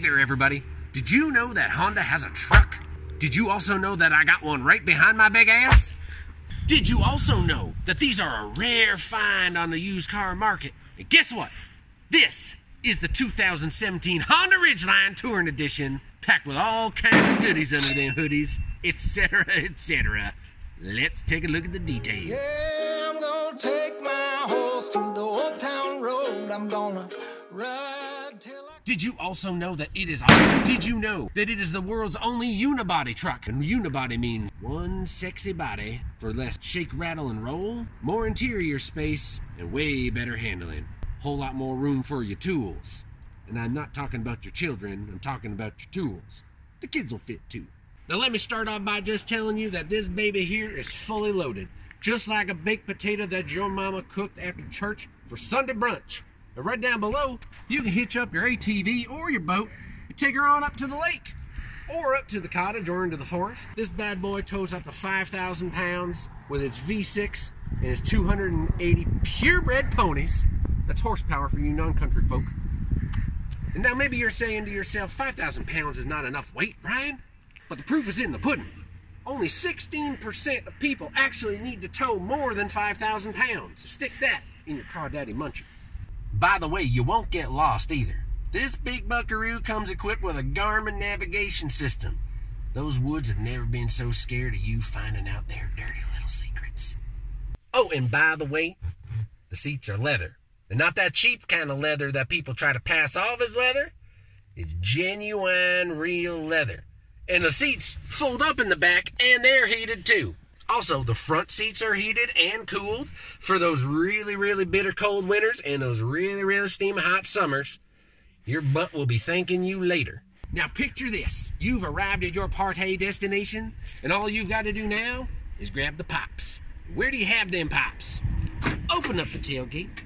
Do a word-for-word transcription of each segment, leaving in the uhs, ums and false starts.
there, everybody. Did you know that Honda has a truck? Did you also know that I got one right behind my big ass? Did you also know that these are a rare find on the used car market? And guess what? This is the two thousand seventeen Honda Ridgeline Touring Edition, packed with all kinds of goodies under them hoodies, et cetera, et cetera. Let's take a look at the details. Yeah, I'm gonna take my horse to the old town road. I'm gonna ride till I... Did you also know that it is awesome? Did you know that it is the world's only unibody truck? And unibody means one sexy body for less shake, rattle, and roll, more interior space, and way better handling. Whole lot more room for your tools. And I'm not talking about your children, I'm talking about your tools. The kids will fit too. Now let me start off by just telling you that this baby here is fully loaded. Just like a baked potato that your mama cooked after church for Sunday brunch. And right down below, you can hitch up your A T V or your boat and take her on up to the lake. Or up to the cottage or into the forest. This bad boy tows up to five thousand pounds with its V six and its two hundred eighty purebred ponies. That's horsepower for you non-country folk. And now maybe you're saying to yourself, five thousand pounds is not enough weight, Brian? But the proof is in the pudding. Only sixteen percent of people actually need to tow more than five thousand pounds. Stick that in your car daddy muncher. By the way, you won't get lost either. This big buckaroo comes equipped with a Garmin navigation system. Those woods have never been so scared of you finding out their dirty little secrets. Oh, and by the way, the seats are leather. And not that cheap kind of leather that people try to pass off as leather. It's genuine, real leather. And the seats fold up in the back, and they're heated too. Also, the front seats are heated and cooled for those really, really bitter cold winters and those really, really steamy hot summers. Your butt will be thanking you later. Now picture this. You've arrived at your party destination, and all you've got to do now is grab the pops. Where do you have them pops? Open up the tailgate.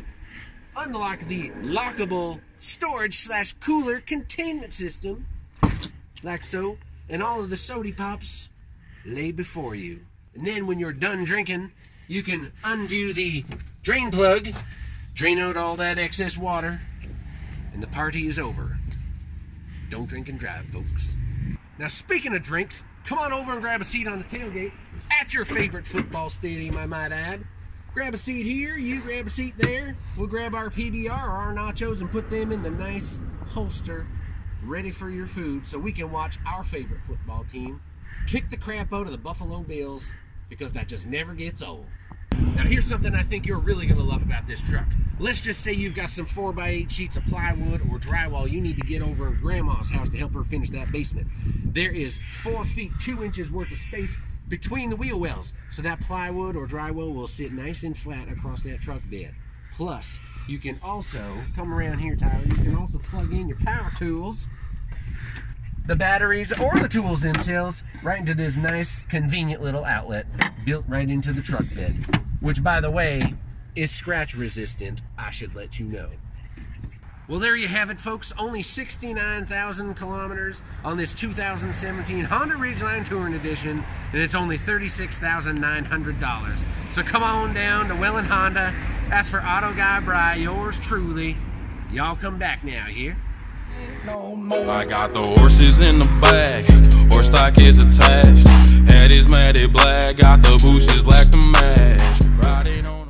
Unlock the lockable storage slash cooler containment system, like so, and all of the sody pops lay before you. And then when you're done drinking, you can undo the drain plug, drain out all that excess water, and the party is over. Don't drink and drive, folks. Now speaking of drinks, come on over and grab a seat on the tailgate at your favorite football stadium, I might add. Grab a seat here, you grab a seat there. We'll grab our P B R or our nachos and put them in the nice holster ready for your food so we can watch our favorite football team kick the crap out of the Buffalo Bills, because that just never gets old. Now here's something I think you're really going to love about this truck. Let's just say you've got some four by eight sheets of plywood or drywall you need to get over in Grandma's house to help her finish that basement. There is four feet two inches worth of space between the wheel wells, so that plywood or drywall will sit nice and flat across that truck bed. Plus, you can also, come around here, Tyler, you can also plug in your power tools, the batteries, or the tools themselves right into this nice, convenient little outlet built right into the truck bed, which, by the way, is scratch resistant, I should let you know. Well, there you have it, folks. Only sixty-nine thousand kilometers on this two thousand seventeen Honda Ridgeline Touring Edition, and it's only thirty-six thousand nine hundred dollars. So come on down to Welland Honda. Ask for Auto Guy Bri, yours truly. Y'all come back now, here. I got the horses in the back, horse stock is attached. Head is matted black, got the bushes black to match. Riding on